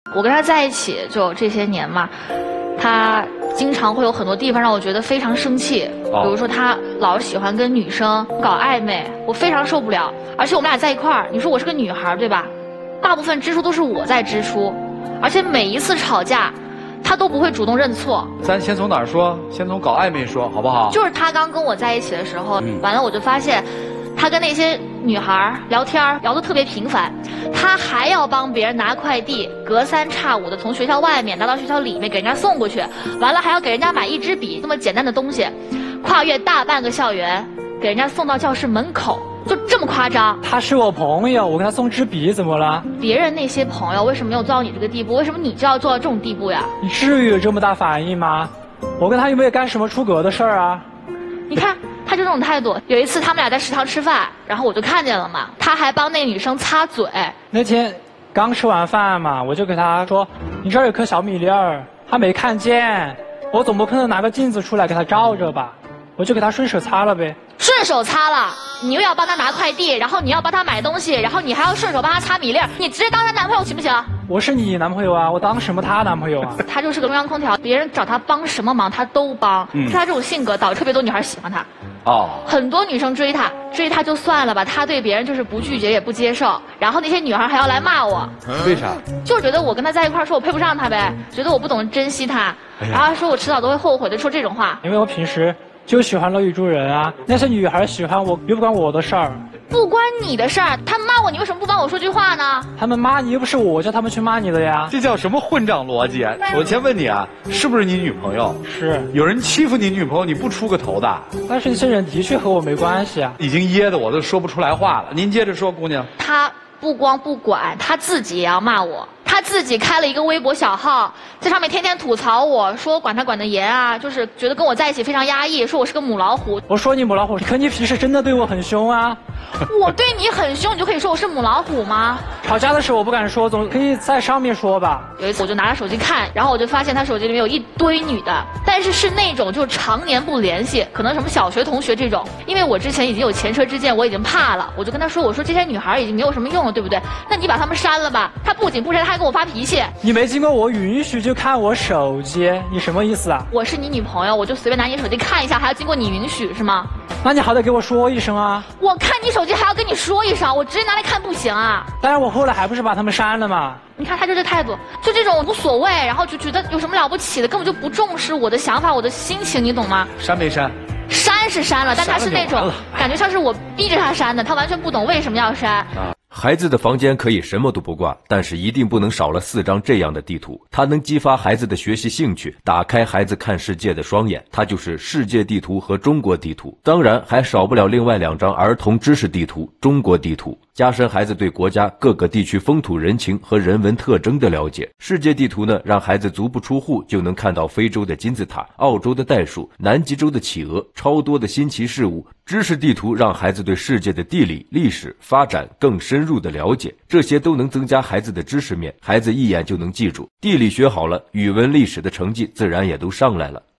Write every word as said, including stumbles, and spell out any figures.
我跟他在一起就这些年嘛，他经常会有很多地方让我觉得非常生气， 哦、 比如说他老喜欢跟女生搞暧昧，我非常受不了。而且我们俩在一块儿，你说我是个女孩对吧？大部分支出都是我在支出，而且每一次吵架，他都不会主动认错。 咱先从哪儿说？先从搞暧昧说，好不好？ 就是他刚跟我在一起的时候， 嗯、 完了我就发现，他跟那些女孩聊天聊得特别频繁，他还要帮别人拿快递，隔三差五的从学校外面拿到学校里面给人家送过去，完了还要给人家买一支笔，这么简单的东西，跨越大半个校园，给人家送到教室门口。就这么夸张？ 他是我朋友，我给他送支笔怎么了？ 别人那些朋友为什么没有做到你这个地步？为什么你就要做到这种地步呀？ 你至于有这么大反应吗？我跟他有没有干什么出格的事儿啊？ 你看，他就这种态度。有一次他们俩在食堂吃饭，然后我就看见了嘛，他还帮那女生擦嘴。 那天刚吃完饭嘛，我就给他说：“你这儿有颗小米粒儿。”他没看见，我总不可能拿个镜子出来给他照着吧？我就给他顺手擦了呗。 顺手擦了，你又要帮他拿快递，然后你要帮他买东西，然后你还要顺手帮他擦米粒儿，你直接当他男朋友行不行？ 我是你男朋友啊，我当什么他男朋友啊？ 他就是个中央空调，别人找他帮什么忙他都帮， 嗯、 是他这种性格导致特别多女孩喜欢他。 哦， 很多女生追他，追他就算了吧，他对别人就是不拒绝也不接受，然后那些女孩还要来骂我。 为啥？ 就是觉得我跟他在一块儿，说我配不上他呗，觉得我不懂珍惜他， 哎、 然后说我迟早都会后悔的，说这种话。 因为我平时就喜欢乐于助人啊，那些女孩喜欢我又不关我的事儿。 不关你的事儿，他们骂我，你为什么不帮我说句话呢？ 他们骂你又不是我叫他们去骂你的呀。 这叫什么混账逻辑啊？我先问你啊，是不是你女朋友？ 是。 有人欺负你女朋友，你不出个头的？ 但是这些人的确和我没关系啊。 已经噎得我都说不出来话了。您接着说，姑娘。 他不光不管，他自己也要骂我。他自己开了一个微博小号，在上面天天吐槽我，说我管他管得严啊，就是觉得跟我在一起非常压抑，说我是个母老虎。 我说你母老虎，可你平时真的对我很凶啊。 我对你很凶，你就可以说我是母老虎吗？ 吵架的时候我不敢说，总可以在上面说吧。 有一次我就拿着手机看，然后我就发现他手机里面有一堆女的，但是是那种就常年不联系，可能什么小学同学这种。因为我之前已经有前车之鉴，我已经怕了，我就跟他说，我说这些女孩已经没有什么用了，对不对？那你把她们删了吧。他不仅不删，他还给我发脾气。 你没经过我允许就看我手机，你什么意思啊？ 我是你女朋友，我就随便拿你手机看一下，还要经过你允许是吗？ 那你好歹给我说一声啊！ 我看你手机还要跟你说一声，我直接拿来看不行啊！ 但是我后来还不是把他们删了吗？ 你看他就这态度，就这种无所谓，然后就觉得有什么了不起的，根本就不重视我的想法，我的心情，你懂吗？ 删没删？ 删是删了，但他是那种感觉像是我逼着他删的，他完全不懂为什么要删。 啊孩子的房间可以什么都不挂，但是一定不能少了四张这样的地图。它能激发孩子的学习兴趣，打开孩子看世界的双眼。它就是世界地图和中国地图，当然还少不了另外两张儿童知识地图中国地图，加深孩子对国家各个地区风土人情和人文特征的了解。世界地图呢，让孩子足不出户就能看到非洲的金字塔、澳洲的袋鼠、南极洲的企鹅，超多的新奇事物。知识地图让孩子对世界的地理、历史发展更深入的了解，这些都能增加孩子的知识面，孩子一眼就能记住。地理学好了，语文历史的成绩自然也都上来了。